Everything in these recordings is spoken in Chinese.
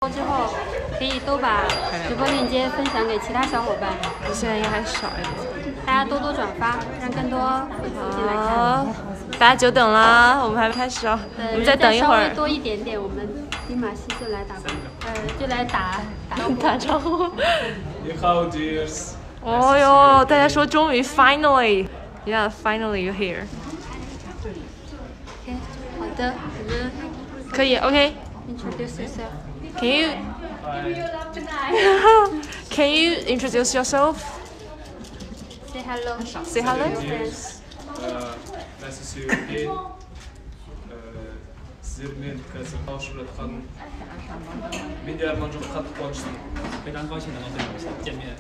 之后可以都把直播链接分享给其他小伙伴。 现在应该还少一点， 大家多多转发，让更多粉丝进来看。 大家久等啦，我们还没开始哦，我们再等一会儿。 稍微多一点点，我们金马西就来打招呼。 你好 ，dears。 哦哟，大家说终于 finally，yeah finally you're here。 OK， 好的，我们可以 OK。 Introduce yourself. Can you introduce yourself? Say hello. Say hello. Nice to see you again. Sizlerмен қазір қауышып жатқан менде арман жоқ қатты қуаныштымын. 非常高兴能够跟你们见面。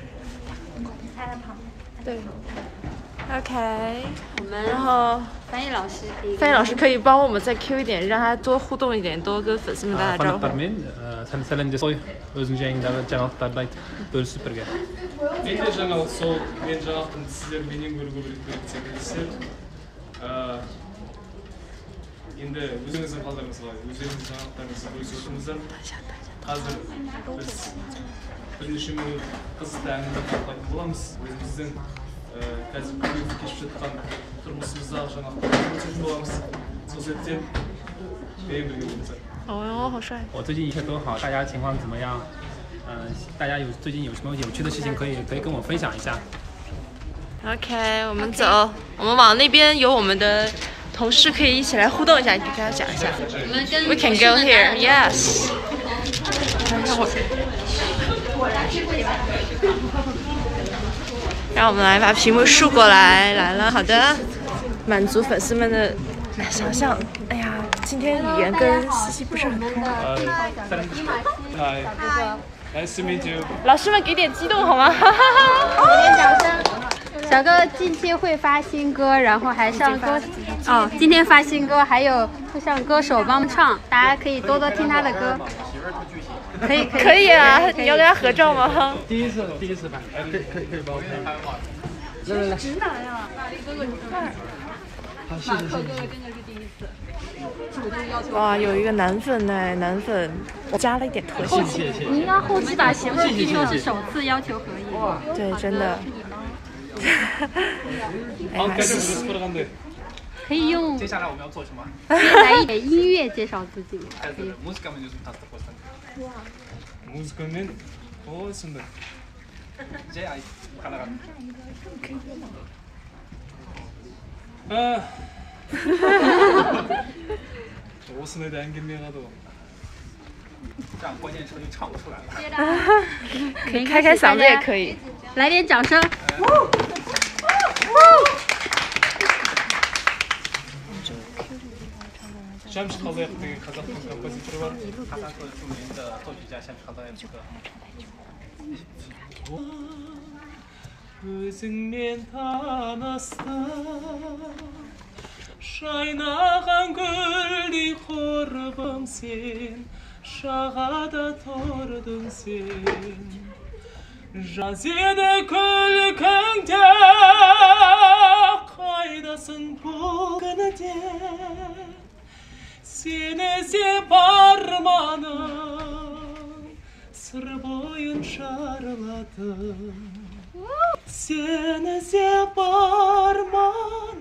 对。OK。 然后翻译老师可以帮我们再 Q 一点，让他多互动一点，多跟粉丝们打打招呼。 Сәл сәлем жасай, өзің жайыңдағы жаңалықтарды айт, бөлісіп бірге. Мен де жаңалық сол, мен жаңалықтың сіздер менен гөрі көбірек көретін секілдісі. Енді өзіңіздің қалдарыңыз қалай, өздеріңіздің жаңалықтарыңызды бөлісіп отырыңыздар. Қазір біз бірнеше минут қызықты әңгіме талқылайтын боламыз. Өзіміздің қазір көбейіп кешіп жатқан тұрмысымыздағы жаңалықтарды көрсететін боламыз. Сол себептен бейім бірге болыңыздар. 哦，好帅！ 我最近一切都好，大家情况怎么样？大家最近有什么有趣的事情可以跟我分享一下。 OK， 我们走，我们往那边有我们的同事可以一起来互动一下，你跟他讲一下。We can go here, yes. 让我们来把屏幕竖过来，来了，好的，满足粉丝们的想象。哎呀。 今天语言跟西西不是很通。 Hi. Nice to meet you. 老师们给点激动好吗？ 给点掌声。小哥近期会发新歌，然后还上歌今天发新歌，还有会上歌手帮忙唱，大家可以多多听他的歌。可以啊！你要跟他合照吗？ 第一次拍，可以帮我拍。来。 直男呀，大力哥哥你看。 好，谢谢。 马克哥哥真的是第一次。 哇，有一个男粉呢，男粉，我加了一点特效。 谢谢。 你应该后期把节目据说是首次要求合一。 对，真的。 可以用。 接下来我们要做什么？ 来一点音乐介绍自己。 Музыкамен сондай. осындай да ән келмей қалды ғой. 这样关键时候就唱不出来了。 可以开嗓子也可以。 来点掌声。 Шәмші Қалдаяқов деген қазақтың композиторы бар. 他是著名的作曲家шәмші қалдаяқов. өзіңмен таныстым. Шайнаған гүлдей құрбым сен, жағада тұрдың сен. Жаз еді күлкіңде, қайдасың бұл күніде. Сені іздеп арманым, сыр бойын шарладым. Сені іздеп арманым,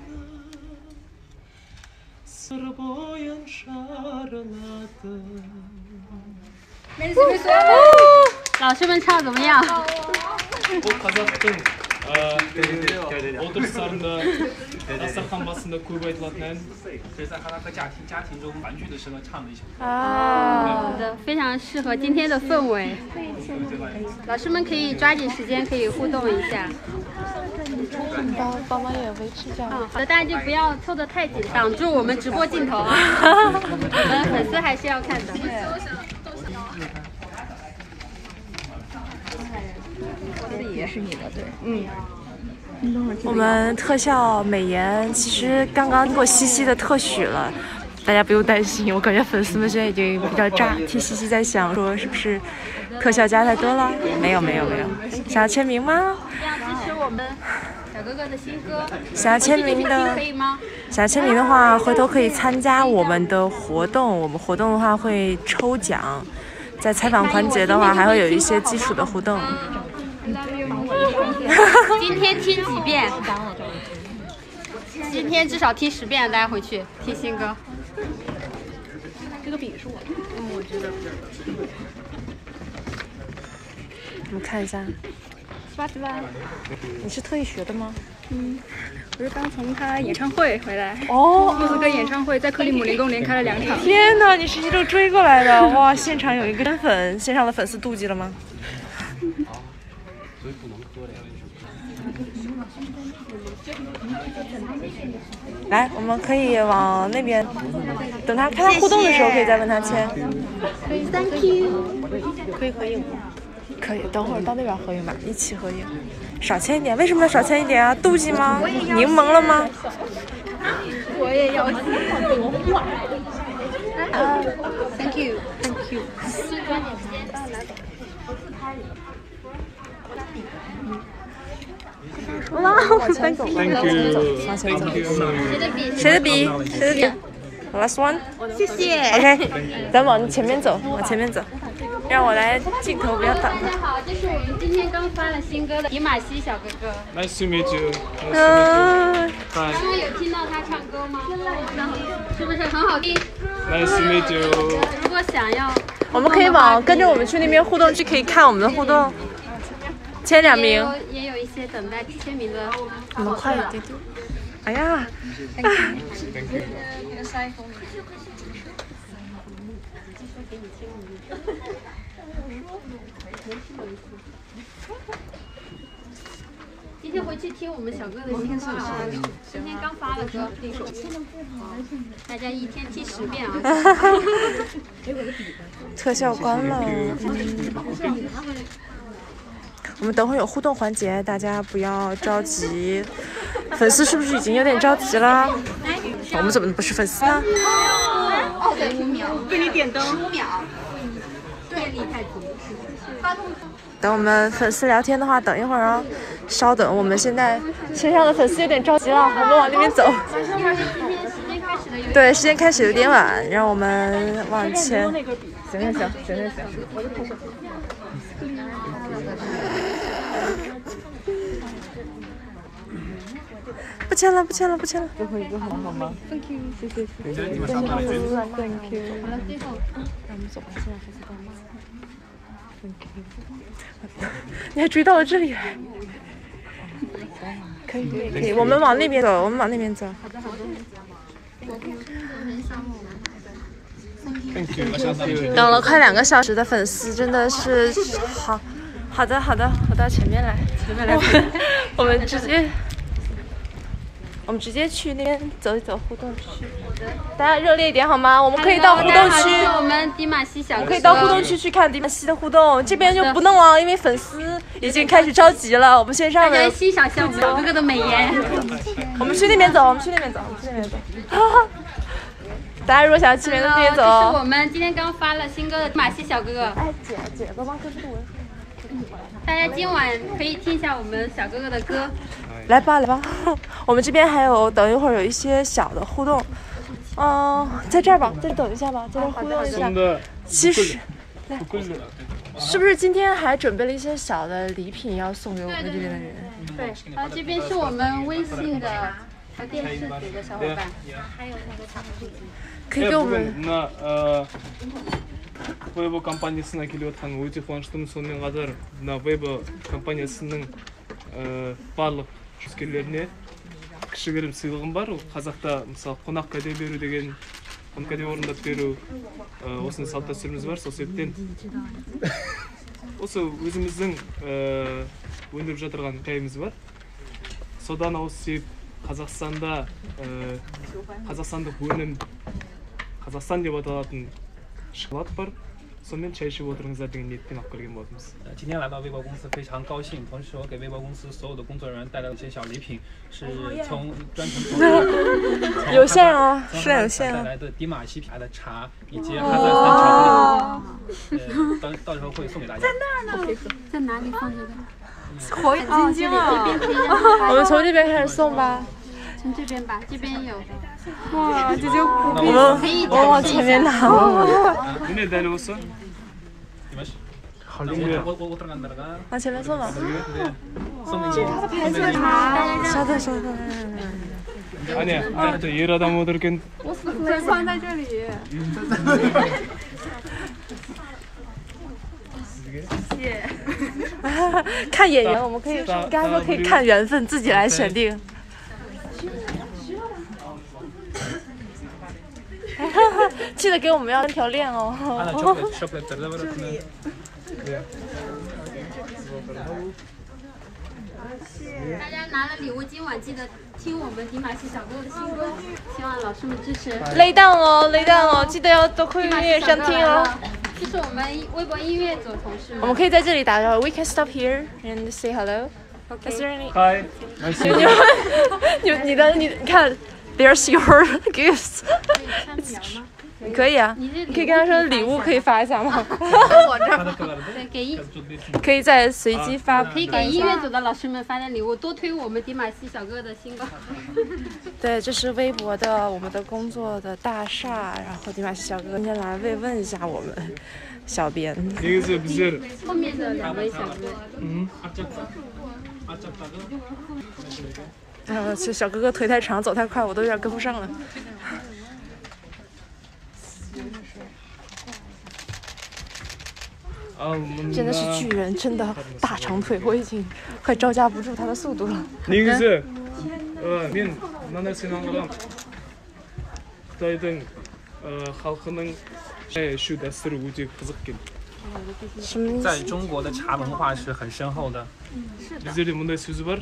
сыр бойын шарладым. 老师们唱怎么样？ бұл қазақтың отырыстарында, дастархан басында көп айтылатын ән. 这是在他和家庭中团聚的时候唱的一首歌。 好的，非常适合今天的氛围。老师们可以抓紧时间，可以互动一下。 帮忙也维持一下。 好的，大家就不要凑得太紧，挡住我们直播镜头啊。我们粉丝还是要看的。 也是你的，对，我们特效美颜其实刚刚过西西的特许了，大家不用担心。我感觉粉丝们现在已经比较炸，替西西在想说是不是特效加太多了？没有，想要签名吗？ 这样支持我们小哥哥的新歌。 想要签名的可以吗？ 想要签名的话，回头可以参加我们的活动。我们活动的话会抽奖。 在采访环节的话，还会有一些基础的互动。 今天听几遍？今天至少听10遍，大家回去听新歌。这个饼是我的，我知道。 我们看一下。你是特意学的吗？ 我是刚从他演唱会回来。 哦， 莫斯科演唱会在克里姆林宫连开了2场。 天哪，你是一路追过来的哇！现场有一个真粉，线上的粉丝妒忌了吗？来，我们可以往那边，等他看他互动的时候，可以再问他签。 Thank you。 可以合影吗？可以，等会儿到那边合影吧，一起合影。少签一点，为什么要少签一点啊？妒忌吗？柠檬了吗？ 我也要。 Thank you。Thank you。 哇，我先走。 Thank you。 谁的笔？谁的笔 ？Last one。 谢谢。 OK， 咱往前面走，往前面走。让我来，镜头不要挡着。 大家好，这是我们今天刚发了新歌的迪玛希小哥哥。 Nice to meet you。 刚刚有听到他唱歌吗？是不是很好听 Nice to meet you。 如果想要， 我们可以跟着我们去那边互动区，可以看我们的互动。签2名。 也有一些等待签名的。 我们快一点点。哎呀。 Thank you。 今天回去听我们小哥的新歌啊，今天刚发了歌，大家一天听10遍啊。 特效关了。我们等会儿有互动环节，大家不要着急。粉丝是不是已经有点着急了？我们怎么不是粉丝呢？ 对，5秒，给你点灯，15秒，电力太足。 等我们粉丝聊天的话，等一会儿啊，稍等。我们现在线上的粉丝有点着急了，我们往那边走。对，时间开始有点晚，让我们往前。行。不签了。最后一个好吗 ？Thank you， 谢谢。Thank you。好了，最后，让我们走吧，现在粉丝干嘛 ？Thank you。你还追到了这里来？可以，我们往那边走，等了快2个小时的粉丝真的是好的，我到前面来，我们直接去那边走一走互动区，大家热烈一点好吗？我们可以到互动区， 我们迪玛希小哥哥， 可以到互动区去看迪玛希的互动，这边就不弄了，因为粉丝已经开始着急了。我们线上的， 大家欣赏一下我们小哥哥的美颜。 我们去那边走。大家如果想要去那边走， 这是我们今天刚发了新歌的迪玛希小哥哥。 哎，姐，帮忙跟着我。 大家今晚可以听一下我们小哥哥的歌。 来吧，我们这边还有，等一会儿有一些小的互动。在这儿吧，再等一下吧，在这互动一下。其实，是不是今天还准备了一些小的礼品要送给我们这边的人？ 对，这边是我们微信的和电视组的小伙伴，还有那个巧克力。 可以给我们。 Weibo компаниясына келіп отқан өте қуаныштымын. Сонымен қатар мына Weibo компаниясының барлық жұмыскерлеріне кішігірім сыйлығым бар. Ол қазақта мысалы қонақ кәде беру деген, қонақ кәде орындап беру осындай салт дәстүріміз бар. Сол себептен осы өзіміздің өндіріп жатырған шайымыз бар. Содан ауысып Қазақстанда қазақстандық өнім, Қазақстан деп аталатын шоколад бар. 顺便 чай ішіп отырыңыздар деген ниетпен алып келген болатынбыз. 今天来到微博公司非常高兴，同时我给微博公司所有的工作人员带来了一些小礼品，是从专程有限哦，数量有限带来的迪玛希品牌的茶以及哈萨克巧克力，到时候会送给大家。 在那儿呢，在哪里放着的？ 火眼金睛啊！我们从这边开始送吧。 从这边吧，这边有。 哇，这就我们往前面拿。 눈에 내려오서 好厉害！ 往前面坐嘛。 这是他的牌子啊！ 稍等。 아니야, 또 얘라다 못 이렇게. 放在这里。 看眼缘，我们可以刚才说可以看缘分，自己来选定。记得给我们要3条链哦。 大家拿了礼物，今晚记得听我们迪玛希小哥的新歌，希望老师们支持。 雷蛋哦，记得要多亏音乐上听哦。 这是我们微博音乐组同事们。 我们可以在这里打招呼 ，We can stop here and say hello. Is there any? Hi. 你看 ，There's your gifts. 可以啊，你可以跟他说礼物可以发一下吗？ 我这儿对可以再随机发， 可以给音乐组的老师们发点礼物，多推我们迪玛希小哥的新歌。 对，这是微博的我们的工作的大厦，然后迪玛希小哥今天来慰问一下我们小编。 后面的2位小哥。 这小哥哥腿太长，走太快，我都有点跟不上了。真的是巨人，真的大长腿，我已经快招架不住他的速度了。 негізі мен мына нәрсені аңғарамын. Қытайдың халқының шай ішу дәстүрі өте қызық екен. 在中国的茶文化是很深厚的。 біздерде мұндай сөз бар.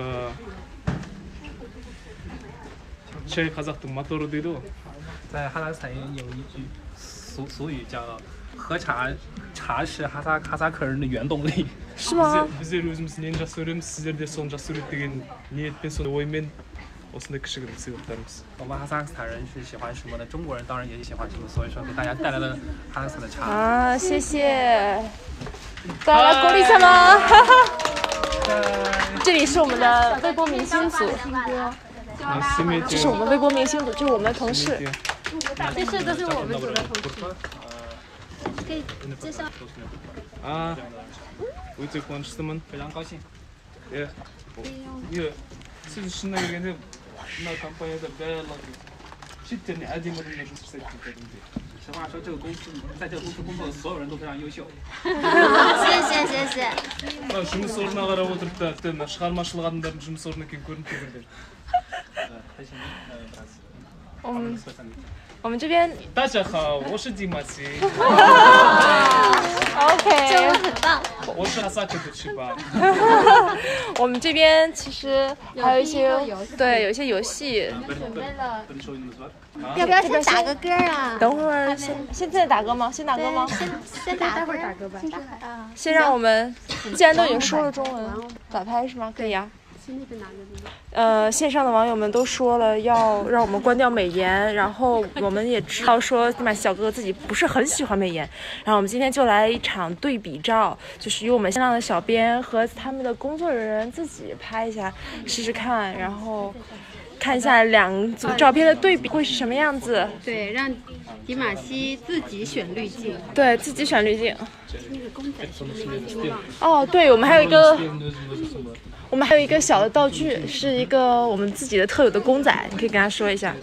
Шай қазақтың моторы дейді ғой. 在哈萨克斯坦有一句俗语叫“喝茶是哈萨克人的原动力”。 是吗？ біздер өзіміз нені жақсы көреміз, сіздер де соны жақсы көреді деген ниетпен, сондай оймен осындай кішігірім сыйлықтарымыз. 我们哈萨克斯坦人是喜欢什么的？中国人当然也喜欢什么，所以说给大家带来了哈萨克斯坦的茶。 啊，谢谢。再来鼓励一下吗？这里是我们的微博明星组。 这是我们微博明星组，这是我们的同事。 这是都是我们组的同事。可以介绍。 өте қуаныштымын. 非常高兴。 сіз шынына келгенде мына компанияда барлығы шеттеріне әдемі адамдар жұмыс жасайды кәдімгідей. 实话说，在这个公司工作的所有人都非常优秀。 谢谢。 жұмыс орнына қарап отырып та тіпті шығармашылық адамдардың жұмыс орны екенін көрініп тұр бірден. 我们这边。 大家好，我是迪玛希。 OK。 中文很棒。 我是哈萨克的去吧。 我们这边其实还有一些对，有一些游戏。 准备了。 要不要先打个歌啊？ 等会儿现在打歌吗？先打歌吗？ 先打， 待会儿打歌吧。 先让我们，既然都已经说了中文，打拍是吗？可以啊。 线上的网友们都说了要让我们关掉美颜，然后我们也知道说迪玛希小哥哥自己不是很喜欢美颜，然后我们今天就来一场对比照，就是由我们线上的小编和他们的工作人员自己拍一下试试看，然后看一下2组照片的对比会是什么样子。 对，让迪玛希自己选滤镜。 对自己选滤镜。 那个公仔是不是没听到？ 哦，对，我们还有一个。 我们还有一个小的道具，是一个我们自己的特有的公仔，你可以跟他说一下。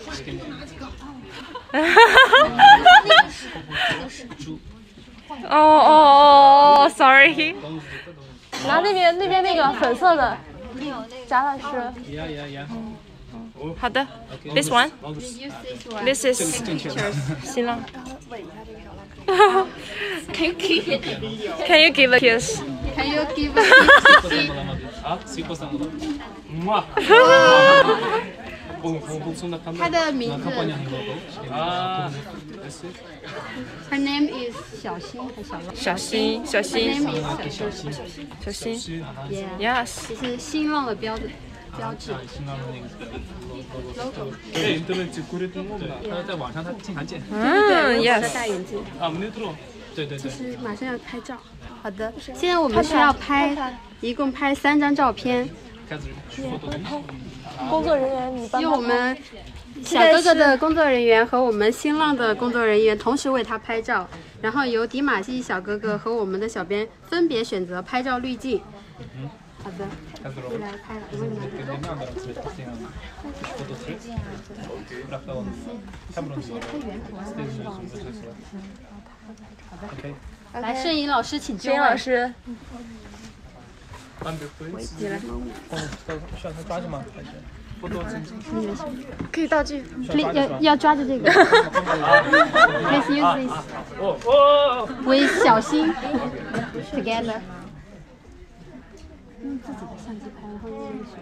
哦 ，sorry。拿那边那个粉色的，贾老师。好的 ，this one，this is 新浪。Can you give a kiss? Can you give a kiss? 아, 他的名字 ，Her name is 小新还是小新？ 小新 Her name is 小新 ，Yes， 这是新浪的标志。 他在网上他经常见。 Yes。 戴眼镜。 对。 就是马上要拍照。好的，现在我们需要一共拍3张照片。 工作人员，你帮用我们小哥哥的工作人员和我们新浪的工作人员同时为他拍照，然后由迪玛希小哥哥和我们的小编分别选择拍照滤镜。好的，又来拍了。来，摄影老师请就位。 摄影老师， 你来。需要他抓着吗？还是？ 可以道具。 要抓着这个。Please use this. With 小心 together. 用自己的相机拍，然后用手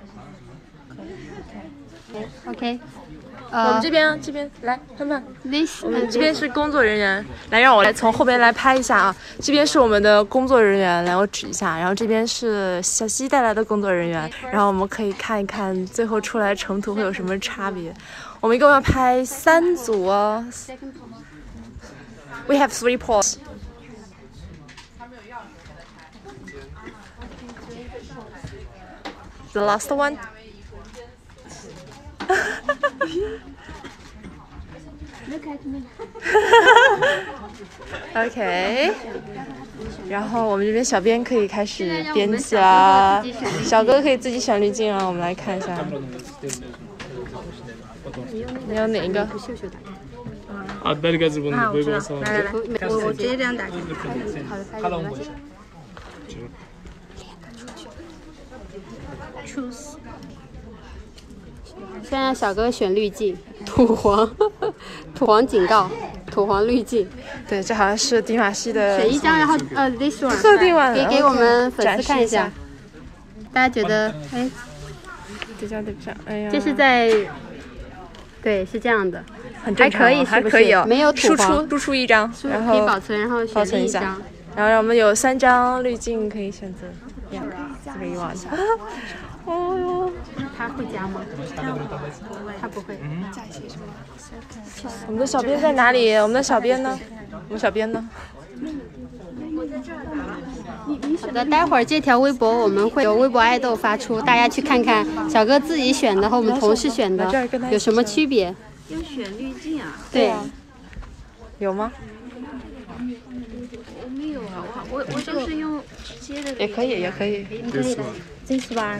机。OK。 我们这边来，看看。 This 我们这边是工作人员，来让我来从后边来拍一下啊。这边是我们的工作人员，来我指一下。然后这边是小西带来的工作人员，然后我们可以看一看最后出来成图会有什么差别。我们一共要拍3组哦。We have 3 poses. The last one. Look at me. OK， 然后我们这边小编可以开始编辑啦，小哥可以自己选滤镜了。我们来看一下，你要哪一个？ 아 나리가지 보는 거 보이고 와서. 我直接这样打开。好的，拍一个。Choose。先让小哥选滤镜，土黄警告，土黄滤镜。 对，这好像是迪玛希的。 选一张，然后this one 特定版的， 给我们粉丝看一下。 大家觉得，哎， 对不上，哎呀， 这是在，对，是这样的， 很正常， 还可以哦， 没有土黄， 输出一张，然后可以保存，然后选另一张。 然后我们有3张滤镜可以选择，3个1万。哦哟， 他会加吗？他不会。加一些什么？ 我们的小编在哪里？我们的小编呢？ 好的，待会儿这条微博我们会有微博爱豆发出，大家去看看小哥自己选的和我们同事选的有什么区别。 要选滤镜啊？ 对。 有吗？ 我没有啊，我就是用直接的。 也可以。 This one。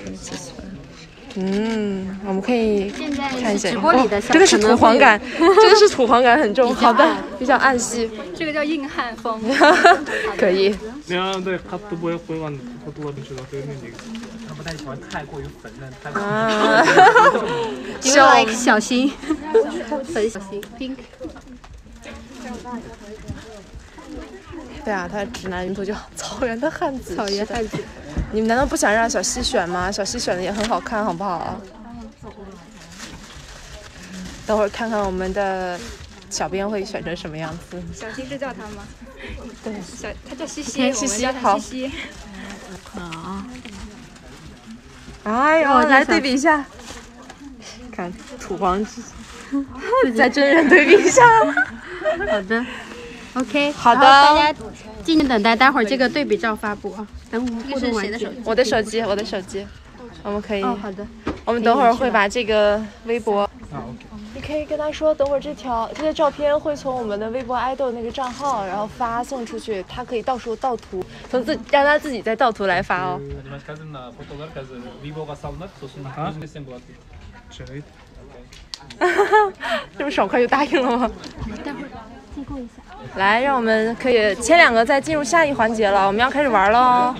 我们可以看一下。 直播里的真的是土黄感，真的是土黄感很重。好的，比较暗系。 这个叫硬汉风。 可以。 네 갓도 보여봤는데 갓도 같은 제가 되는 얘기. 他不太喜欢太过于粉嫩，太过于。 You like 小心，很小心 ，pink。 对啊，他直男图就草原的汉子。 草原汉子。 你们难道不想让小西选吗？小西选的也很好看，好不好？等会儿看看我们的小编会选成什么样子。 小西是叫他吗？ 对， 他叫西西， 西西好。 哎呦，来对比一下，看土黄自己在真人对比一下。 好的。OK， 好的， 大家静静等待，待会儿这个对比照发布啊。等我们互动完结。 我的手机，我们可以。 哦，好的。 我们等会儿会把这个微博。你可以跟他说，等会儿这些照片会从我们的微博爱豆那个账号，然后发送出去，他可以到时候盗图，让他自己再盗图来发哦。这么爽快就答应了吗？ 待会儿再过一下。 来，让我们可以前2个再进入下一环节了，我们要开始玩了。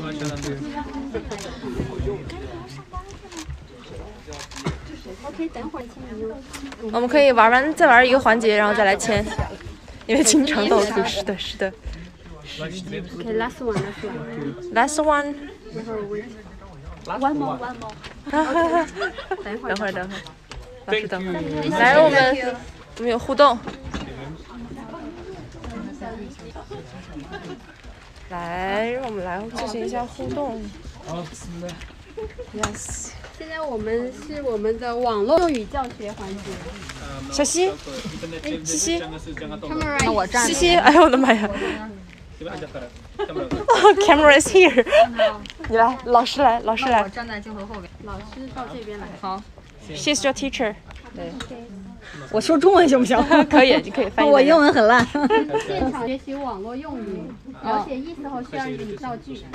OK， 等会儿我们可以再玩一个环节，然后再来签，因为经常盗图。是的。 OK， last one。Last one。 One more。 等会儿。老师等会儿。来，我们有互动。来，让我们来进行一下互动。Yes。 现在我们是我们的网络语教学环节。 小西，西西， 那我站。 西西，哎呦我的妈呀 ！Camera is here。你来，老师来。 我站在镜头后边。老师到这边来。好。 She's your teacher。 对。 我说中文行不行？ 可以，你可以翻译。 我英文很烂。 现场学习网络用语，了解意思后需要日语造句。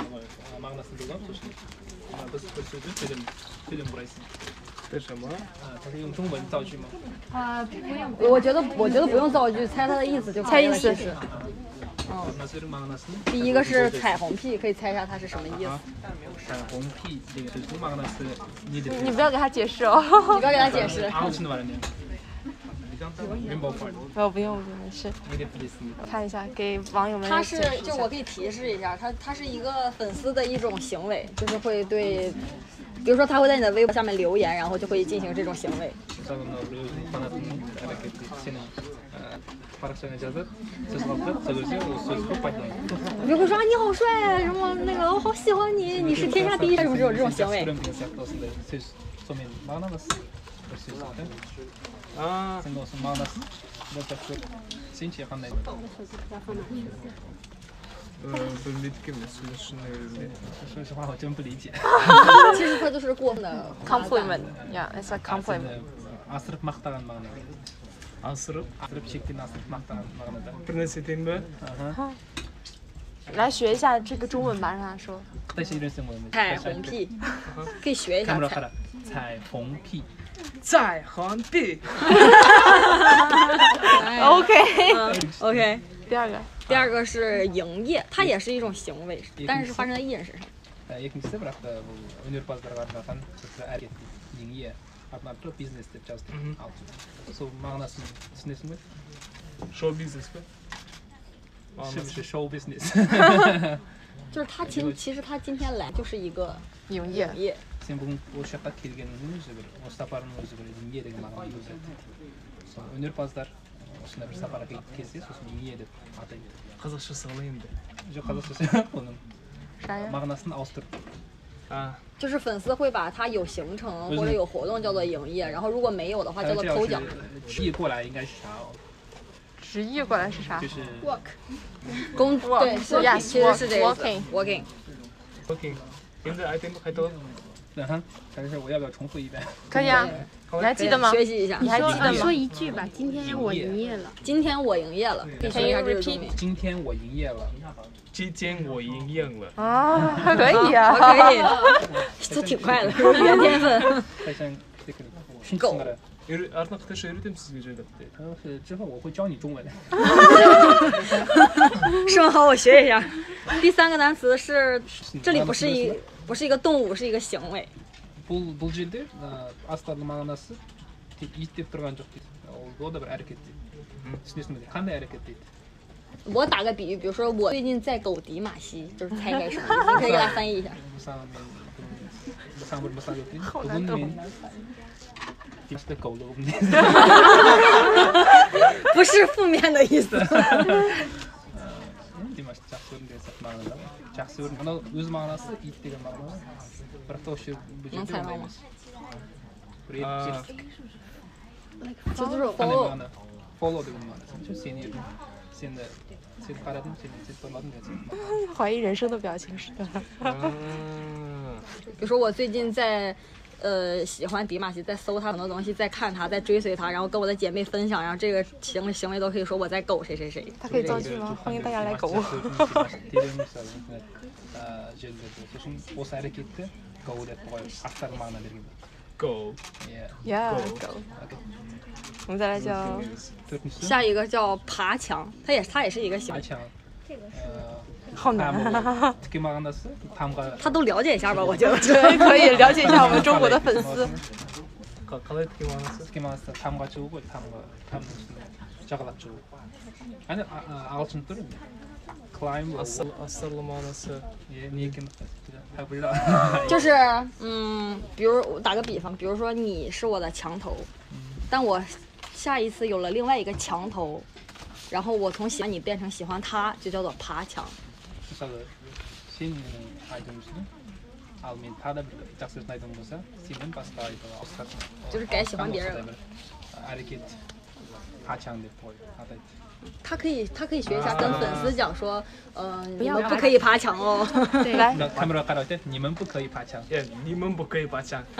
这什么？ 它是用中文造句吗？ 不用。 我觉得不用造句，猜它的意思就可以了。 猜意思。 其实第一个是彩虹屁，可以猜一下它是什么意思？ 彩虹屁这个是什么呢？是你不要给他解释哦。 你不要给他解释。 不用，没事。看一下，给网友们。 它是，就我可以提示一下，它是一个粉丝的一种行为，就是会对，比如说他会在你的微博下面留言，然后就会进行这种行为。比如会说啊你好帅，什么那个我好喜欢你，你是天下第一，什么这种行为。 啊， 说实话，我真不理解。 其实它就是过分的 compliment， yeah， it's a compliment。 Asırıp maqtagan ma'noda. Asırıp chekten asırıp maqtagan ma'noda. bir narsa aytayın mı? 来学一下这个中文吧，让他说。 彩虹屁，可以学一下。 彩虹屁。 彩虹屁。 OK。第二个是营业，它也是一种行为，但是发生在艺人身上。 Екіншісі бірақ та бұл өнерпаздарға арналған әрекет еңе арнап бизнес деп жазды. Сол мағынасын түсінесің бе? Шоу бизнес пе? 是不是 show business？ 就是他其实他今天来就是一个营业。 Сен бүгін осы жаққа келгеннің өзі бір осы сапарының өзі бір еңе деген мағынаны білдіреді. Сол өнерпаздар осындай бір сапарға келсе сосын еңе деп атайды. Қазақша сығылайын ба? Жоқ, қазақша оның мағынасын ауыстырып. 就是粉丝会把他有行程或者有活动叫做营业，然后如果没有的话叫做抽奖。 直译过来应该是啥？ 直译过来是啥？ 就是 work， 工作，对，是呀，其实是这个 working。 现在爱听不开头？ 但是我要不要重复一遍？ 可以啊，你还记得吗？ 学习一下。 你还记得吗？ 说一句吧，今天我营业了。 今天我营业了，可以说一下这个中文。 今天我营业了。 今天我营业了。 啊，可以啊， 可以，这挺快的，原天分。 狗。 Artık arkadaşlar öğretim siz güzel. 之后我会教你中文。 是吗？好，我学一下。第三个单词是，这里不是一个动物，是一个行为。 бұл жерде астарлы мағынасы тек ит деп тұрған жоқ дейді. Ол да бір әрекет дейді. Түсінесің бе? Қандай әрекет дейді? 我打个比喻，比如说我最近在狗迪马西，就是猜该什么？你可以给他翻译一下。不是负面的意思。能猜到吗？就是 follow 这个嘛，就现在怀疑人生的表情是的。 比如说我最近在喜欢迪玛希，在搜他很多东西，在看他，在追随他，然后跟我的姐妹分享，然后这个行为都可以说我在狗谁谁谁。 他可以造句吗？欢迎大家来狗我。 狗。 Yeah， 狗。我们再来叫下一个叫爬墙，它也是一个行为。 好难啊！ 他都了解一下吧，我觉得可以了解一下我们中国的粉丝。 就是比如我打个比方，比如说你是我的墙头，但我下一次有了另外一个墙头，然后我从喜欢你变成喜欢他，就叫做爬墙。就是改喜欢别人了。 爬墙的不会， 他可以学一下，跟粉丝讲说，你们不可以爬墙哦。 对，来， 카메라 가라올 때你们不可以爬墙。 예, 님은 못可以爬墙。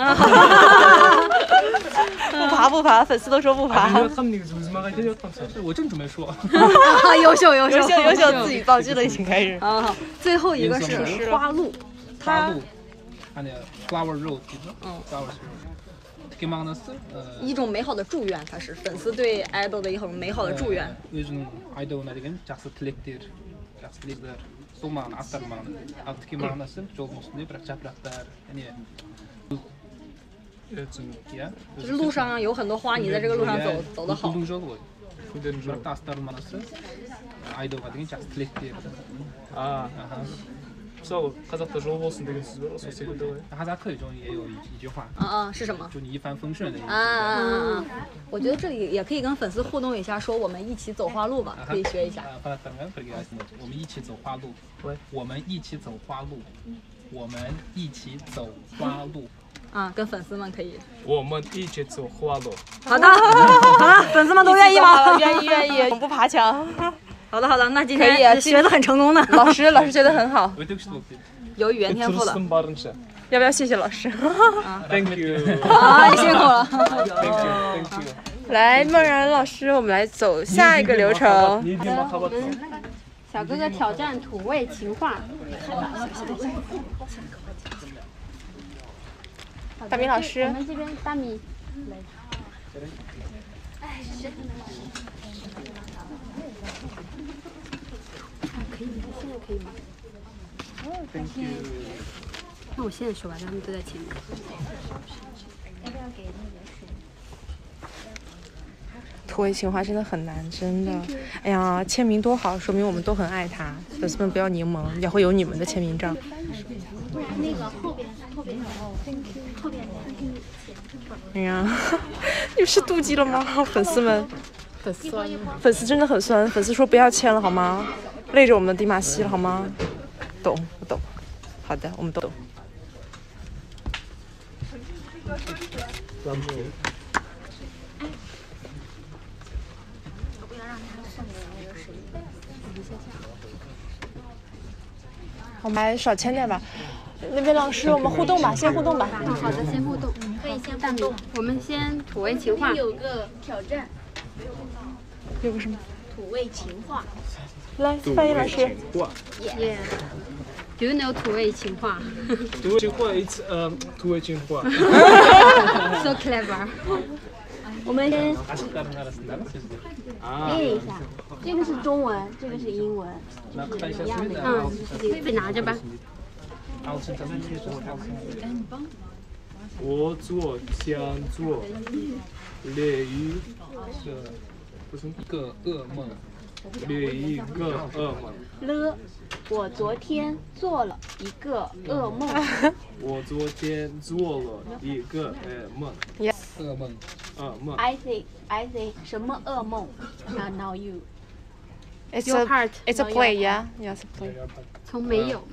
不爬，粉丝都说不爬。 我正准备说。 优秀， 自己爆句了已经开始。 好，最后一个是花露， 花露，아니야 flower rose， flower。 一种美好的祝愿，它是粉丝对 idol 的一种美好的祝愿。 요즘 아이돌들에겐 жақсы тілектер сол мағына аттар мағына. ал тіке мағынасы жол үстінде бірақ жапырақтар не 就是路上有很多花，你在这个路上走得好。 бірақ та астар мағынасы 아이돌ға деген жақсы тілектер. мысалы қазақта жол болсын деген сөз бар ғой, сол секілді ғой. 哈萨克中也有一句话， 是什么？ 祝你一帆风顺的意思。 我觉得这里也可以跟粉丝互动一下，说我们一起走花路吧，可以学一下。 我们一起走花路，我们一起走花路，我们一起走花路。 跟粉丝们可以。 我们一起走花路。 好的，粉丝们都愿意吗？ 愿意，我们不爬墙。 好的，那今天学得很成功呢。 老师觉得很好， 有语言天赋了。 要不要谢谢老师 ？Thank you。 你辛苦了。 Thank you。 来，梦然老师，我们来走下一个流程。 小哥哥挑战土味情话。 大米老师。 我们这边大米。可以吗？现在可以吗？那我现在说吧，他们都在前面。要不要给那个水？ 土味情话真的很难，真的。哎呀，签名多好，说明我们都很爱他。粉丝们不要柠檬，也会有你们的签名照。 那个后边后边哎呀，你们是妒忌了吗？粉丝们，粉丝真的很酸，粉丝说不要签了好吗？累着我们的迪玛希了好吗？懂，我懂。好的，我们都懂。我们来少签点吧。那边老师，我们互动吧，先互动吧。 好的，先互动。 可以先互动。 我们先土味情话。 有个挑战。 有个什么？ 土味情话。 来，翻译老师。 Yeah. Do you know 土味情话？ 土味情话 ，it's 土味情话。 So clever. 我们先练一下，这个是中文，这个是英文，就是一样的。 自己拿着吧。 我昨天做了一个噩梦。 我昨天做了一个噩梦。 我昨天做了一个梦。 噩梦。 I think 什么噩梦 ？Now you. It's a play, yeah. Yes, a play. 从没有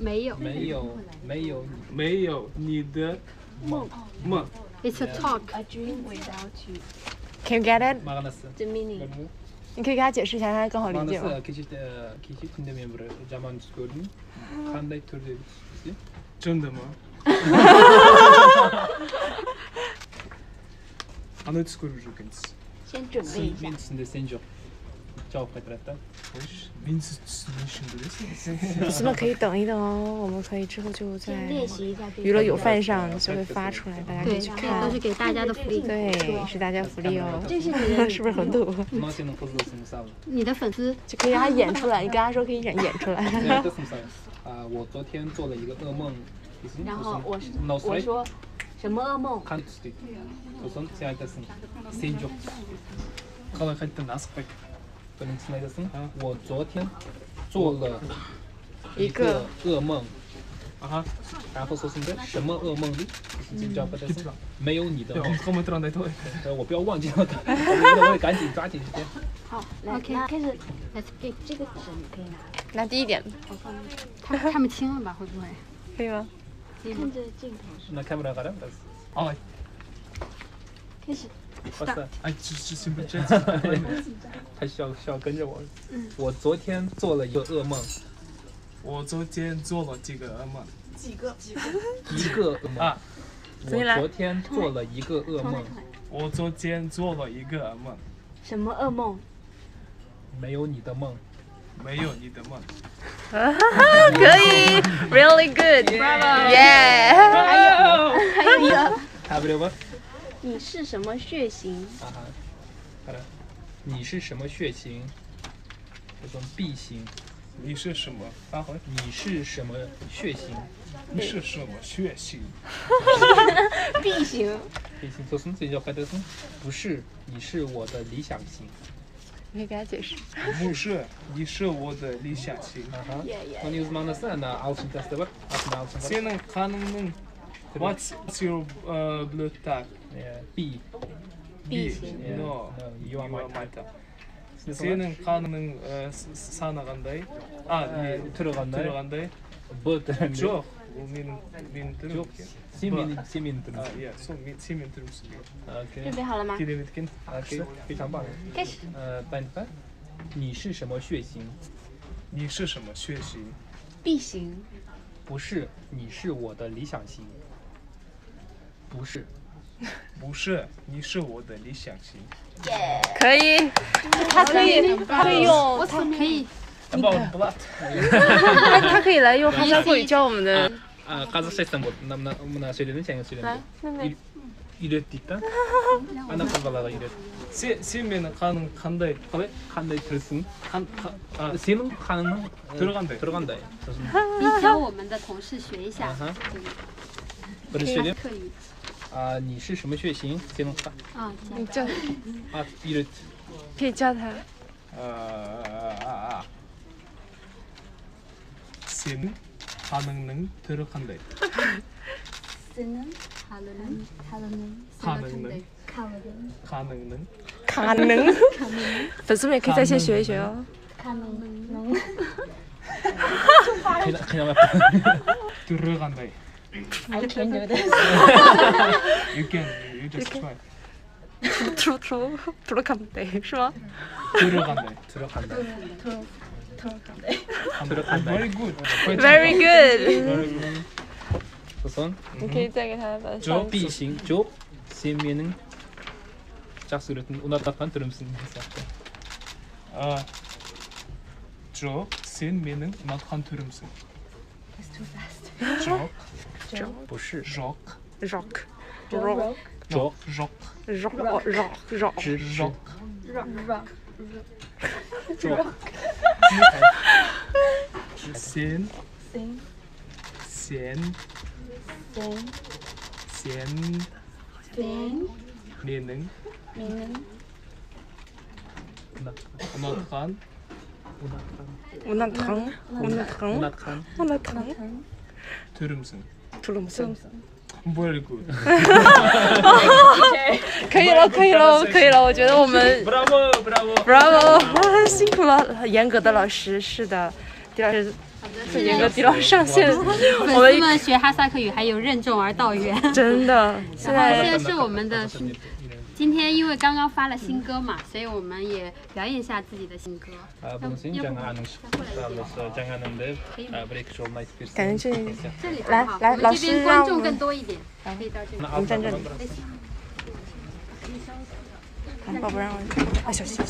你的梦。 It's a talk. A dream without you. Can you get it? The meaning. 你可以给他解释一下，让他更好理解吗？ 真的吗？ 先准备一下。 粉丝们可以等一等哦，我们可以之后就在练习一下娱乐有饭上就会发出来，大家可以去看。 都是给大家的福利。 对，是大家福利哦。 这是你的， 是不是很土？ 你的粉丝就可以让他演出来，你跟他说可以演出来。 我昨天做了一个噩梦。 然后我说什么噩梦？ 我昨天做了一个噩梦，然后说什么噩梦？没有你的梦。我不要忘记了，我会赶紧抓紧时间。 好，来，开始。这个纸你可以拿。 拿第一点。 他们亲了吧？会不会？ 可以吗？ 看着镜头。 那看不了，好了。 开始。 哎，只行不这样。 他需要跟着我。我昨天做了一个噩梦。 我昨天做了几个噩梦。 一个噩梦啊！我昨天做了一个噩梦。 我昨天做了一个噩梦。 什么噩梦？ 没有你的梦。 没有你的梦。 可以 ，really good，bravo，yeah。 还有一个。 还不了吧？ 你是什么血型？ 啊哈，好的。你是什么血型？这种 B 型。 你是什么？发回。 你是什么血型？ 你是什么血型 ？B 型。 B 型，做什么？这叫快德森？不是，你是我的理想型。 你可以给他解释。 不是，你是我的理想型。 你uzmanlasın da altın testi var. Altın. Senin kanının what's your blood type? B. B. No. You are my type. Senin kanının sana qanday? Türü qanday? B. Жоқ. Bu benim türüm. Yok. Sen benim türüm. Ya, sen benim türümsün. 准备好了吗？ Gidelim. OK， 非常棒。 开始。 班，你是什么血型？ 你是什么血型 ？B 型。 不是，你是我的理想型。不是。 不是，你是我的理想型。 可以，他可以用， 可以。 他可以来用哈萨克语教我们的。 Қазақстан болды. Мына сөйледің, сен сөйледің. Үйретті. Ана қызбаларға үйрет. Сен менің қаның қандай? Қалай? Қандай түрсің? Сенің қаныңның түрі қандай? 你教我们的同事学一下。 бірінші сөйлем. 你是什么血型? сенің қан. 你叫。 үйрет. 可以叫他。 Senin kanının türü qanday? Senin kanının 粉丝们也可以在线学一学哦。 türü qanday? I can do this. You just try. 들어간대, 是吗？ türü qanday? Very good. Very good. 우선 你可以再给他把。 저 B型, 저 сен менің жақсы көретін ұнатқан түрімсің. жоқ, сен менің ұнатқан түрімсің. It's too fast. жоқ, 不是 жоқ, rock жоқ, rock sen менің 운나탕 түрімсің. 두름승. Very good. 可以了，我觉得我们 bravo， 辛苦了，严格的老师，是的，狄老师，严格，狄老师上线， 粉丝们学哈萨克语还有任重而道远， 真的。现在是我们的。 今天因为刚刚发了新歌嘛，所以我们也表演一下自己的新歌。 感觉这里来，老师这边观众更多一点，可以到这里。 我们站这里。宝宝让我，小心。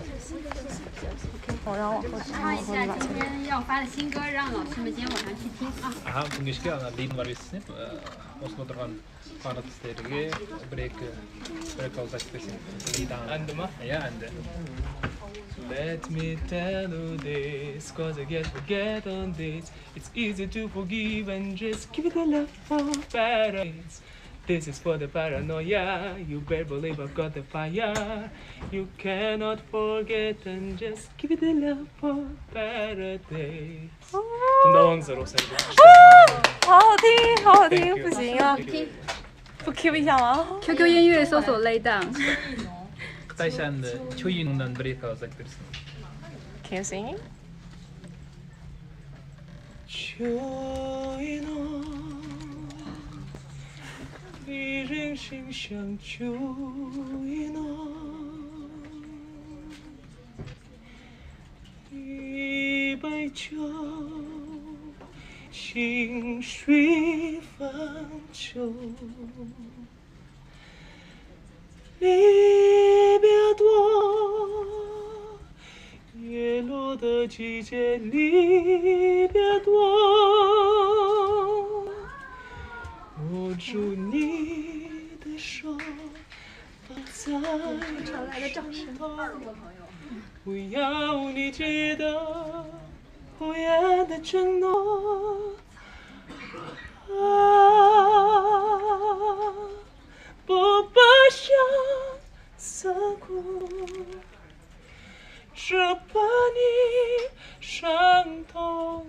我让往后唱一下今天要发的新歌，让老师们今天晚上去听啊。 Let me tell you this, cause I get on this. It's easy to forgive and just give it a love for paradise. This is for the paranoia. You better believe I've got the fire. You cannot forget and just give it a love for paradise. 好好听，不行啊！不 Q 一下吗 ？QQ 音乐搜索 Lay Down。 Can you sing? 你人生相救一诺，一杯酒，清水泛舟。离别多，叶落的季节，离别多。握住你的手，放在手头，不要你记得不言的承诺。啊，不把相思苦，只怕你伤痛。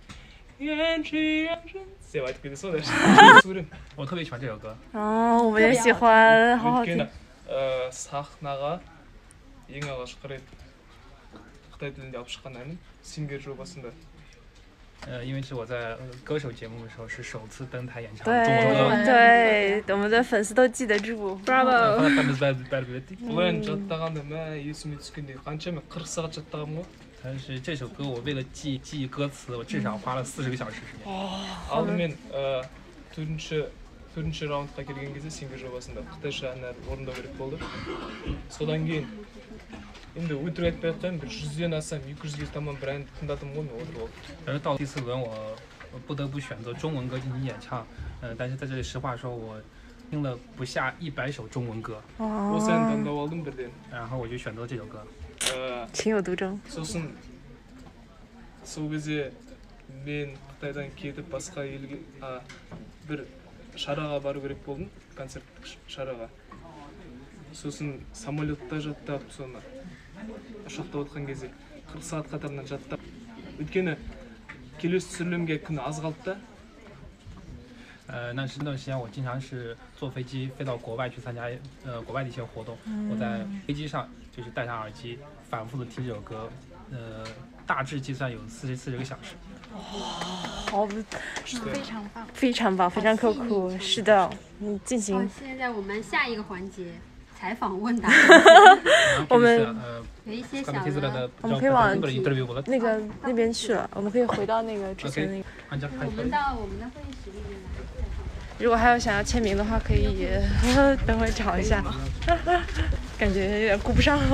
我特别喜欢这首歌。 哦，我们也喜欢，好好听。 сахнаға ең алғашқы рет Қытай тілінде алып шыққан әнім Singer жобасында。 因为是我在歌手节目的时候是首次登台演唱中文歌。 对，我们的粉丝都记得住。 Bravo。 бұл ән жаттағанда мә есіме түскенде қанша мен 40 сағат жаттағанмын ғой。 但是这首歌我为了记忆歌词，我至少花了40个小时时间。 алдымен төртінші раундқа келген кезде Singer жобасында қытайша ән орындау керек болды. Содан кейін енді өтірік айтпай ақ қояйын, бір 100-ден астам 200-ге таман бір әнді тыңдадым ғой мен отырып алып。 而到第4轮我不得不选择中文歌进行演唱，但是在这里实话说，我听了不下100首中文歌。 осы әнді таңдап алдым бірден。 然后我就选择这首歌。 情有独钟。 сосын сол кезде мен Қытайдан кетіп басқа елге бір шараға бару керек болдым, концерттік шараға. Сосын самолетта жаттап, соны ұшақта отқан кезде 40 сағат қатарынан жаттап. Өйткені келесі түсірілімге күн аз қалды да. 那段时间我经常是坐飞机飞到国外去参加国外的一些活动。我在飞机上就是戴上耳机，反复的听这首歌，大致计算有40个小时。 好， 非常棒， 非常棒，非常刻苦。是的，进行。 现在我们下一个环节。采访问答， 我们有一些小的， 我们可以往那边去了，我们可以回到那个之前那个。 我们到我们的会议室里面来。 如果还有想要签名的话，可以等会找一下，感觉有点顾不上。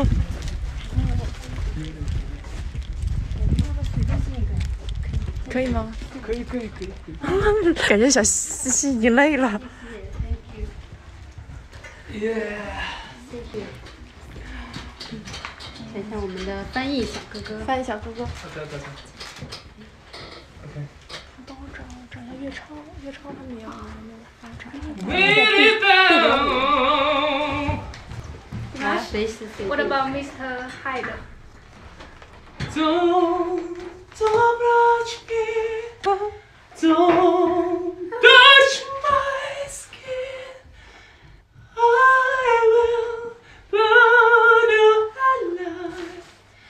可以吗？ 可以。 感觉小西西已经累了。 看一下我们的翻译小哥哥。 翻译小哥哥。 OK。 帮我找一下岳超他们要帮我找一下。来，随时。 What about Mr. Hyde? Don't touch me, don't touch my skin. I will burn you alive.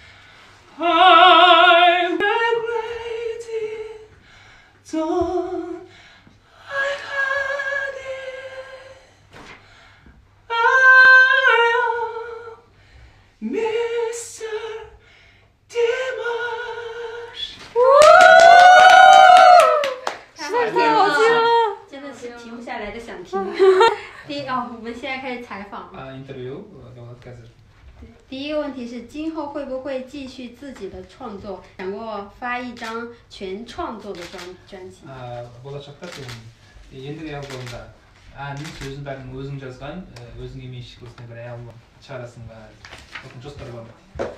I regret it. Don't I had it. I am Mr. Dimash。 太好听了，真的是停不下来的想听。我们现在开始采访。第一个问题是，今后会不会继续自己的创作？想过发一张全创作的专辑。 болашақта ендігі альбомда әннің сөзін бәрін өзің жазған, өзің емешік осындай бір альбом шығарасың ба? Осындай жоспар бар ма?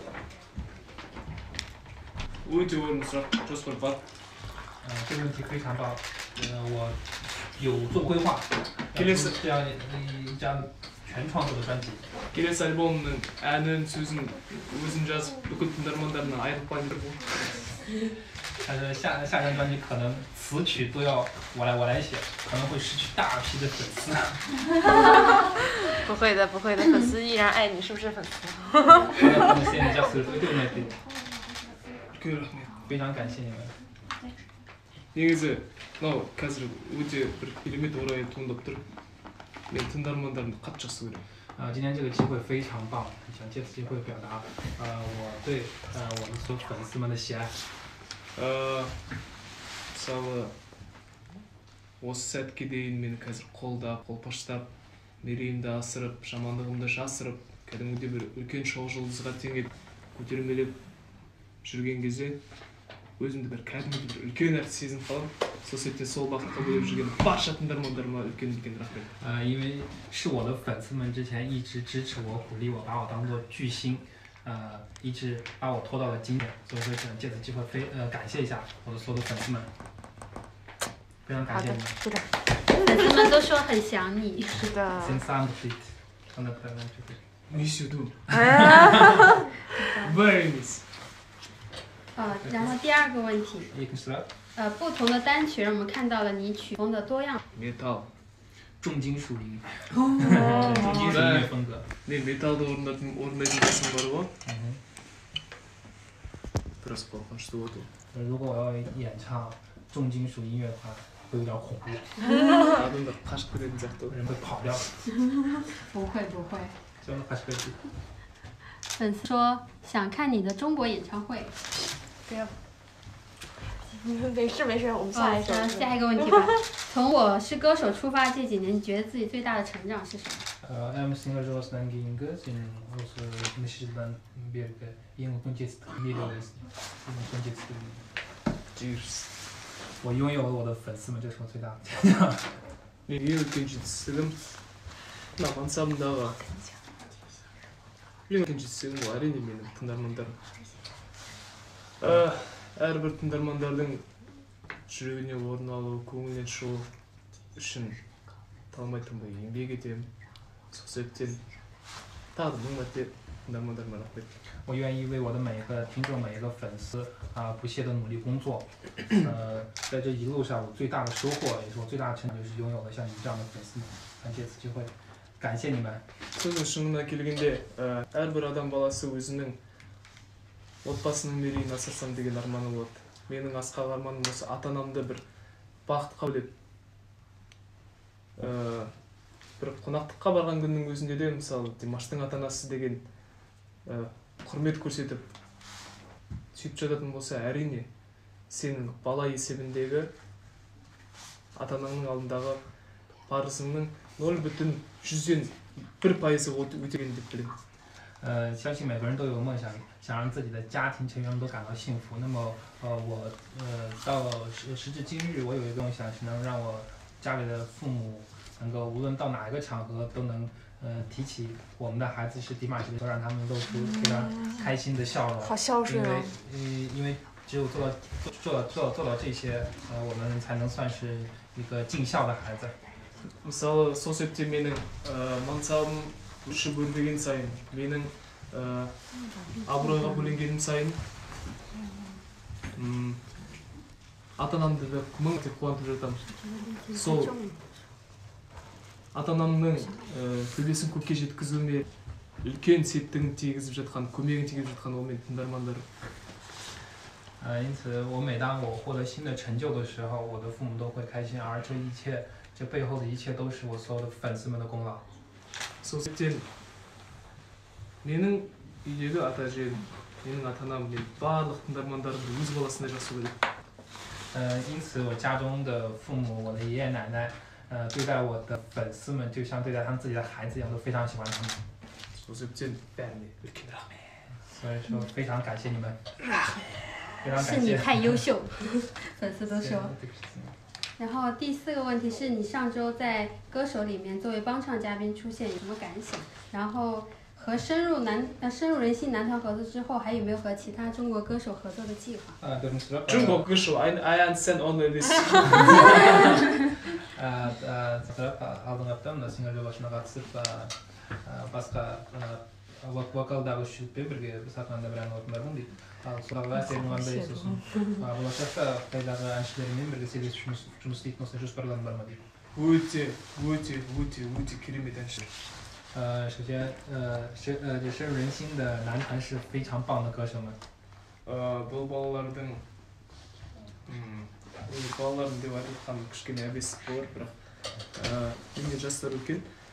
өте орынды сұрақ, жоспар бар。 这个问题非常棒，我有做规划，这样一张全创作的专辑。 келесі альбомның әнін, сөзін өзім жазып, бүкіл тыңдармандарына айырылып жатыр бұл。 但是下张专辑可能词曲都要我来写，可能会失去大批的粉丝。 不会的，粉丝依然爱你，是不是粉丝？ 非常感谢你们。 негізі мынау қазір өте бір керемет орайы туындап тұр. мен тыңдармандарымды қатты жақсы көремін. 今天这个机会非常棒，想借此机会表达我对我们所有粉丝们的喜爱。 мысалы осы сәтке дейін мені қазір қолдап қолпаштап мерейімді асырып жамандығымды жасырып кәдімгідей бір үлкен шоу жұлдызға теңеп көтермелеп жүрген кезде өзімді бір кәдімгідей бір үлкен әртіс сезініп қаламын. сол сәтте сол бағытқа бөліп жүрген барша тыңдармандарыма үлкен рахмет. 因为是我的粉丝们之前一直支持我、鼓励我，把我当做巨星，一直把我拖到了今天，所以说想借此机会感谢一下我的所有的粉丝们，非常感谢你们。 粉丝们都说很想你。 是的。 Since I'm fit, I'm not planning to be. Miss you too. Very miss. 然后第二个问题， You can start. 不同的单曲让我们看到了你曲风的多样。 Metal. 重金属音乐。重金属音乐风格。 네 металды орындайтын жасым бар ғой. біраз қорқынышты болды. 如果我要演唱重金属音乐的话，会有点恐怖。 адамдар қашып кететін сияқты. 人会跑掉。 不会不会。 就能开始可以。 粉丝说想看你的中国演唱会。不要。 没事，我们下一首。 下一个问题吧。从我是歌手出发这几年，你觉得自己最大的成长是什么？ I'm single-journalistan keyin sen o'zi nishdan bergi eng ulkan Cheers. 我拥有了我的粉丝们，这是我最大的成长。 мен ең үлкен жетістігім мына мансабымдағы ең үлкен жетістігім ол әрине менің тыңдармандарым. әрбір тыңдармандардың жүрегіне орын алу, көңілінен шығу үшін талмай тынбай еңбек етемін. сол себептен тағы мың мәрте тыңдармандарыма рахмет. 我愿意为我的每一个听众、每一个粉丝不懈的努力工作。在这一路上，我最大的收获也是我最大的成长，就是拥有了像你这样的粉丝们。借此机会，感谢你们。 сөздің шынына келгенде әрбір адам баласы өзінің отбасының мерейін асырсам деген арманы болады. менің асқақ арманым осы ата-анамды бір бақытқа бөлеп бір қонақтыққа барған күннің өзінде де мысалы Димаштың ата-анасы деген құрмет көрсетіп сөйтіп жататын болса, әрине сенің бала есебіндегі ата-анаңның алдындағы парызыңның 0,1% өтеген деп білемін. 相信每个人都有梦想，想让自己的家庭成员们都感到幸福。那么，我到时至今日，我有一个梦想，是能让我家里的父母能够无论到哪一个场合都能提起我们的孩子是迪马士的时候，让他们露出非常开心的笑容。 好孝顺啊！ 因为只有做到这些，我们才能算是一个尽孝的孩子。 мысалы сол себепте менің мансабым күші бөлінген сайын, менің абыройға бөленгенім сайын ата-анамды да мың деп қуантып жатамын. сол ата-анамның төбесін көкке жеткізуіме үлкен септігін тигізіп жатқан, көмегін тигізіп жатқан ол менің тыңдармандарым. 因此，每当我获得新的成就的时候，我的父母都会开心，而这背后的一切都是我所有的粉丝们的功劳。 сол себептен менің үйдегі ата-әжем, менің ата-анам, мен барлық тыңдармандарымды өз баласындай жақсы көреді. 因此，我家中的父母，我的爷爷奶奶，对待我的粉丝们就像对待他们自己的孩子一样，都非常喜欢他们。 сол себептен бәріне үлкен рахмет. 所以说，非常感谢你们。非常感谢。 是你太优秀，粉丝都说。然后第4个问题是你上周在歌手里面作为帮唱嘉宾出现有什么感想？然后和深入人心男团合作之后，还有没有和其他中国歌手合作的计划？ 中国歌手, I understand only this. алдыңғы апта мына сингл жобасына қатысып басқа вокалдағы шүлікпен бірге сахнада бір ән орындадым дейді. Ал содағы әсерім қандай сосын болашақта қытайдағы әншілермен бірге сөйлесіп жұмыс істейтін осындай жоспарларың бар ма дейді. өте керемет әнші. 首先深入人心的男团是非常棒的歌手们。 бұл балалардың деп айтып жатқаным кішкене әбестік болар, бірақ менде жастар үлкен.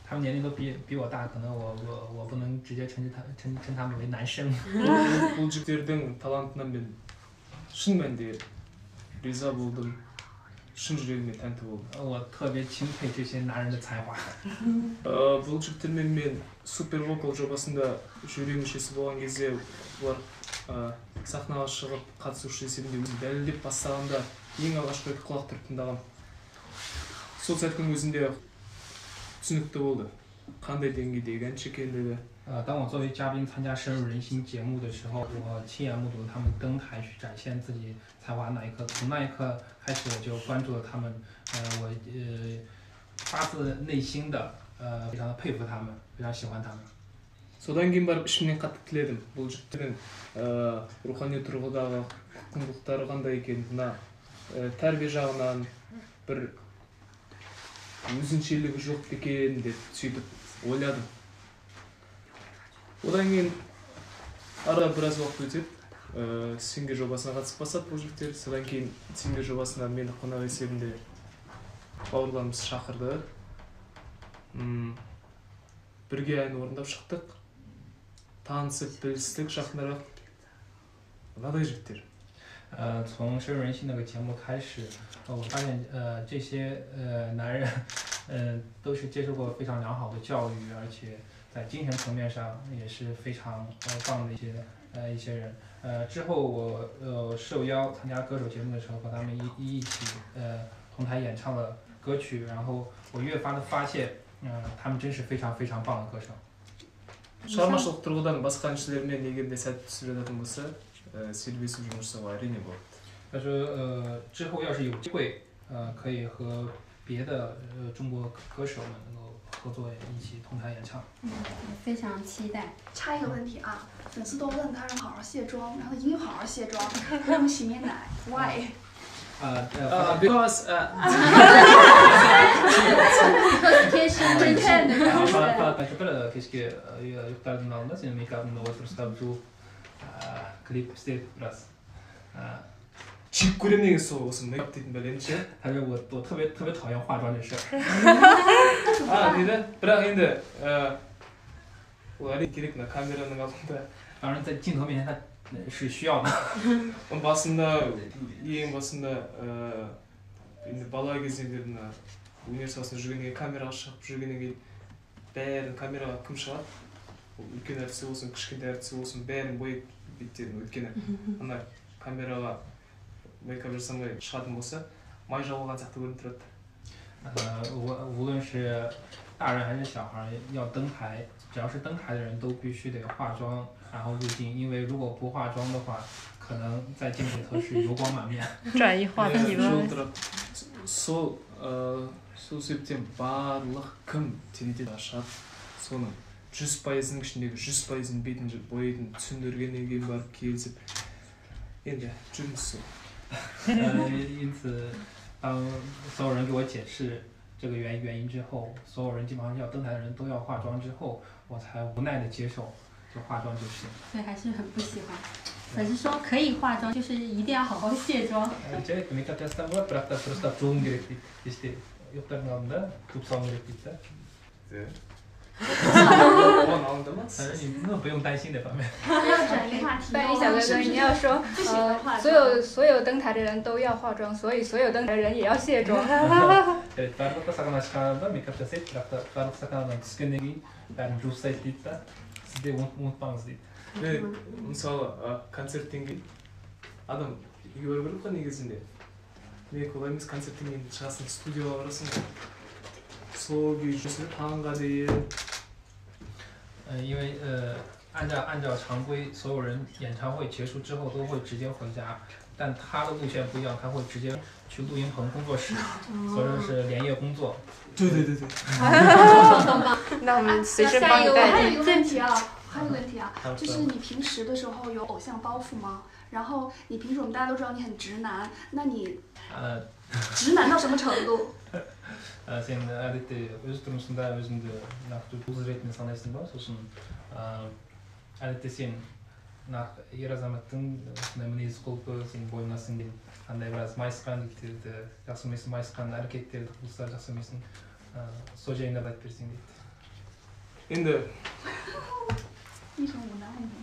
他们年龄都比我大，可能我不能直接称他们为男生。 бұл жігіттердің талантына мен шын мәнінде риза болдым, шын жүрегіме тәнті болдым. 我特别钦佩这些男人的才华。 бұл жігіттермен мен супер вокал жобасында жюри мүшесі болған кезде олар сахнаға шығып қатысушы есебінде өзін дәлелдеп бастағанда ең алғашқы құлақ түріп тыңдағам. Сол сәттің өзінде түсінікті болды қандай деңгейдегі әнші екендігі. 当我作为嘉宾参加深入人心节目的时候，我亲眼目睹他们登台去展现自己才华那一刻，从那一刻开始我就关注了他们，我发自内心的非常的佩服他们，非常喜欢他们。 содан кейін барып ішімнен қатты тіледім бұл жігіттердің рухани тұрғыдағы құндылықтары қандай екен, мына тәрбие жағынан бір өзіншелігі жоқ екен деп сөйтіп ойладым. Одан кейін арада біраз уақыт өтеді, сингер жобасына қатысып бастады бұл жігіттер. Содан кейін сингер жобасына мені қонақ есебінде бауырларымыз шақырды. Бірге ән орындап шықтық. Танысып, білістік, жақынырақ. Мынадай жігіттер. 从深入人心那个节目开始，我发现这些男人都是接受过非常良好的教育，而且在精神层面上也是非常棒的一些人。之后我受邀参加歌手节目的时候，和他们一起同台演唱了歌曲，然后我越发的发现，他们真是非常非常棒的歌手。 шығармашылық тұрғыдан басқа әншілермен егер де сәт түсіп жататын болса, сөйлесіп жұмыс жасауға әрине болады. 他说之后要是有机会可以和别的中国歌手们能够合作一起同台演唱。 非常期待。 插一个问题啊，粉丝都问他让好好卸妆，然后一定要好好卸妆，不用洗面奶 ，Why？ Because 天生真正的样子。 Para keşke yurtlardan alındı, senin make-up'ını otursa bu klip isteyip biraz. жек көрем деген сол осы мейкап дейтін бәлені ше. 他说我特别讨厌化妆这事儿。 дейді, бірақ енді ол әрине керек мына камераның алдында. 当然在镜头面前他是需要的。 басында ең басында енді бала кезеңде мына өнер саласында жүргеннен кейін камераға шығып жүргеннен кейін бәрін камераға кім шығады? Үлкен әртісі болсын, кішкентай әртісі болсын, бәрін бояп беттерін. Өйткені ана камераға мейкап жасамай шығатын болса, май жауылған сияқты көрініп тұрады. 无论是大人还是小孩要登台，只要是登台的人都必须得化妆，然后入镜，因为如果不化妆的话，可能在镜里头是油光满面。 转移话题了。 сол себептен барлық кім теледидар ашады, соның 100%-ның ішіндегі 100%-ын бетін бояйтын түсіндіргеннен кейін барып келісіп, енді жүрміз сол. 因此，当所有人给我解释这个原因之后，所有人基本上要登台的人都要化妆之后，我才无奈的接受，就化妆就行。 对，还是很不喜欢。粉丝说可以化妆，就是一定要好好卸妆。 Şey, make-up жасасам болады, бірақ та просто жуым керек дейді. Кеште ұйықтардың алдында туып салу керек дейді да. 不用担心这方面。 转移话题。 半一小哥哥，你要说所有登台的人都要化妆，所以所有登台的人也要卸妆。 барлығы сахнаға шыққанда make-up жасайды, бірақ та барлық сахнадан түскеннен кейін бәрін жуып тастайды дейді да. Сіз де ұмытпаңыз дейді. мысалы концерттен кейін адам үйге бару керек қой негізінде. Мен олай емес, концерттен кейін шығасың, студияға барасың. Сол күй жүрсің таңға дейін. 因为按照常规，所有人演唱会结束之后都会直接回家，但他的路线不一样，他会直接去录音棚工作室，所以说是连夜工作。 对。 那我们随身帮你带。 还有一个问题啊，就是你平时的时候有偶像包袱吗？然后你平时我们大家都知道你很直男，那你直男到什么程度？ Sen әдетте өз тұрмысында өзіңді нақты жұлдыз ретінде санайсың ба? Сосын әдетте сен ер азаматтың мінез құлқы сенің бойыңа сіңген қандай біраз майысқан жақсы емесің, майысқан әрекеттерді, құбылыстарды жақсы емесің, сол жайында да айтып берсең дейді. 근데 一声无奈呢。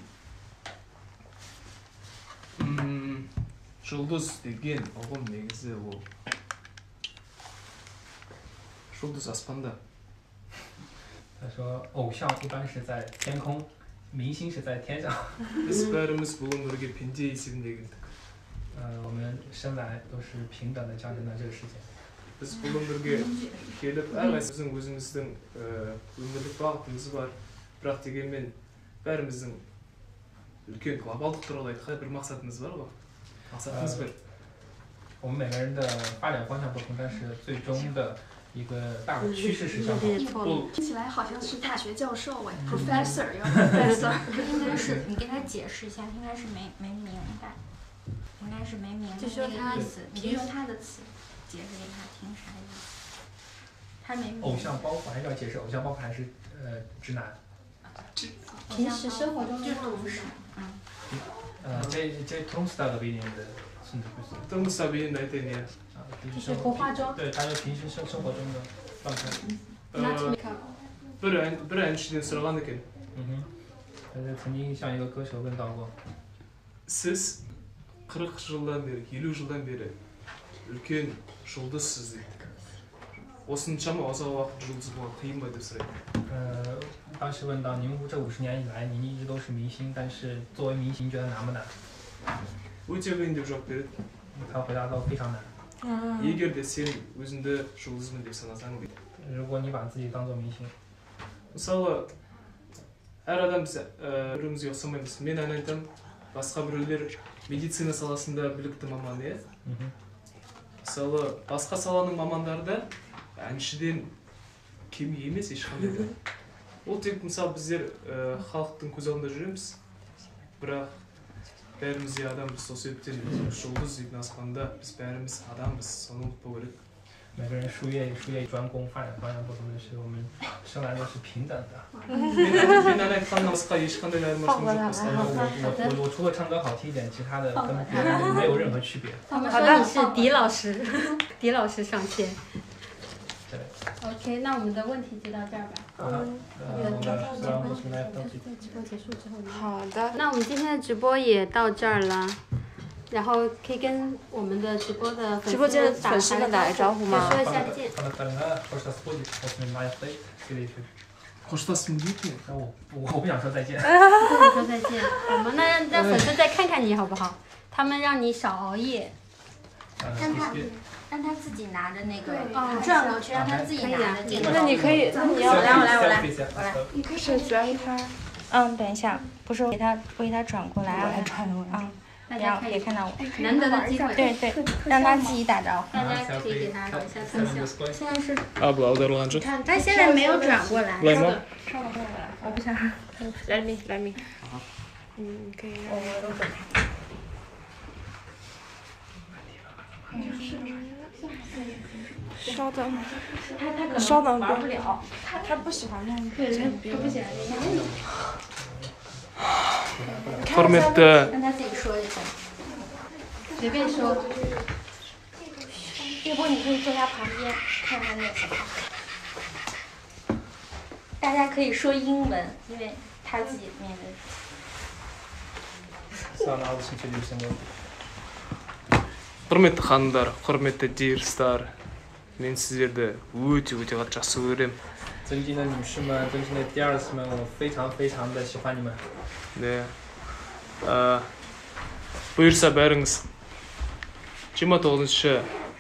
жұлдыз деген ұғым негізі ол жұлдыз аспанда. 他说偶像一般是在天空，明星是在天上。 біз бәріміз бұл өмірге пенде есебінде келдік. 我们生来都是平等的降生到这个世界。 біз бұл өмірге келіп әрқайсымыздың өзіміздің өмірлік бағытымыз бар. бірақ дегенмен бәріміздің үлкен глобалдық туралы айтқанда бір мақсатымыз бар ғой. мақсатымыз бір. 我们每个人的发展方向不同，但是最终的一个大的趋势是相同的。 听起来好像是大学教授哎，professor 要 professor。 应该是你给他解释一下，应该是没明白，应该是没明白那个意思。你就说他的词，解释给他听啥意思？他没明白。 偶像包袱还是要解释，偶像包袱还是直男。 平时生活中就同事。 这同时的比你的甚至不是。 同时比你的对呢？ 就是不化妆。 对，他就平时生活中的状态。 бір әншіден сұраған екен. 但是曾经向一个歌手问到过。 Сіз 40 жылдан бері, 50 жылдан бері үлкен жұлдызсыз дейді. Осыншама ұзақ уақыт жұлдыз болу қиын ба деп сұрайды. 当时问到您这50年以来，您一直都是明星，但是作为明星觉得难不难？ өте қиын деп жауап береді. 他回答到非常难。 егер де сен өзіңді жұлдызбын деп санасаң дейді. 如果你把自己当做明星。 мысалы әр адам біз бірімізге ұқсамаймыз. мен ән айтамын, басқа біреулер медицина саласында білікті маман иә. мысалы басқа саланың мамандары да әншіден кем емес ешқандай да. ол тек мысалы біздер халықтың көз алдында жүреміз. бірақ бәріміз де адамбыз, сол себептен жұлдыз дейтін аспанда біз бәріміз адамбыз, соны ұмытпау керек. 每个人术业专攻，发展方向不同的是，我们生来都是平等的。我除了唱歌好听一点，其他的跟别人没有任何区别。 他们说你是狄老师，狄老师上线。 对。 OK， 那我们的问题就到这儿吧。 直播结束之后。好的。 那我们今天的直播也到这儿了。 然后可以跟我们的直播的粉丝们打个招呼吗？说一下见。 我不想说再见。 不想说再见。我们让粉丝再看看你好不好？他们让你少熬夜。 让他自己拿着那个转过去，让他自己拿着镜头。 那你可以，那你要我来。 你可以选择一下。 等一下，不是我给他转过来，我来转过来。 大家可以看到我， 难得的机会。 对，让他自己打招呼。 大家可以给他搞一下特效。 现在是。 他现在没有转过来。 稍等，我不想。 来米。可以。 我都转开。 稍等。 他玩不了， 他不喜欢那样。 对，他不喜欢那样。 құрметті 让他自己说一下， 随便说。 要不你可以坐他旁边，看他那个。大家可以说英文，因为他自己面对。 құрметті ханымдар, құрметті дирстар, мен сіздерді өте қатты жақсы көремін. 尊敬的女士们，尊敬的第二次们，我非常的喜欢你们。 네. бұйырса бәріңіз 29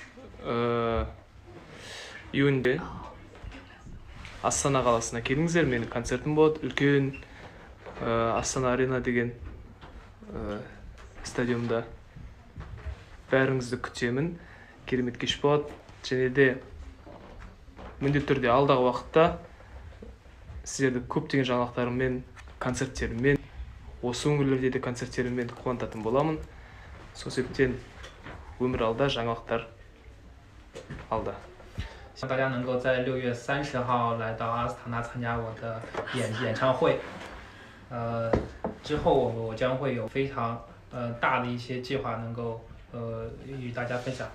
июньде Астана қаласына келіңіздер. Менің концертім болады. Үлкен Астана арена деген стадионда. Бәріңізді күтемін. Керемет кеш болады. Және де міндетті түрде алдағы уақытта сіздерді көптеген жаңалықтарыммен, концерттеріммен, осы өңірлерде де концерттеріммен қуантатын боламын. Сол себептен өмір алда, жаңалықтар алда. 希望大家能够在6月30号来到阿斯塔纳参加我的演唱会。之后我将会有非常大的一些计划能够与大家分享。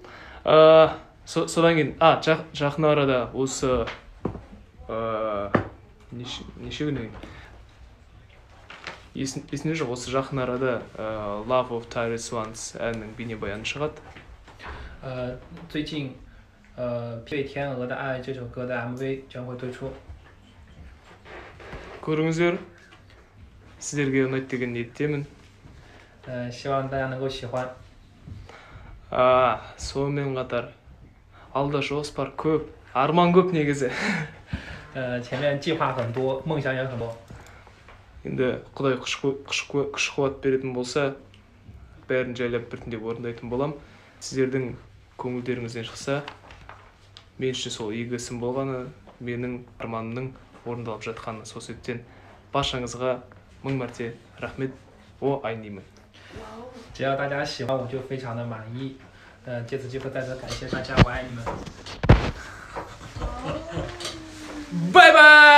содан кейін жақын арада осы нешегіне есіне жоқ, осы жақын арада Love of Tyree Swans әнінің бейнебаяны шығады. 最近《被天鹅的爱》这首歌的 MV 将会推出。 көріңіздер, сіздерге ұнайды деген ниеттемін. 希望大家能够喜欢。 сонымен қатар алда жоспар көп, арман көп негізі. 前面计划很多，梦想也很多。 енді Құдай күш қуат беретін болса, бәрін жайлап біртіндеп орындайтын болам. Сіздердің көңілдеріңізден шықса, мен үшін сол игі ісім болғаны, менің арманымның орындалып жатқаны. Сол себептен баршаңызға мың мәрте рахмет, о айнимын. 只要大家喜欢我就非常的满意。借此机会再次感谢大家，我爱你们。 拜拜。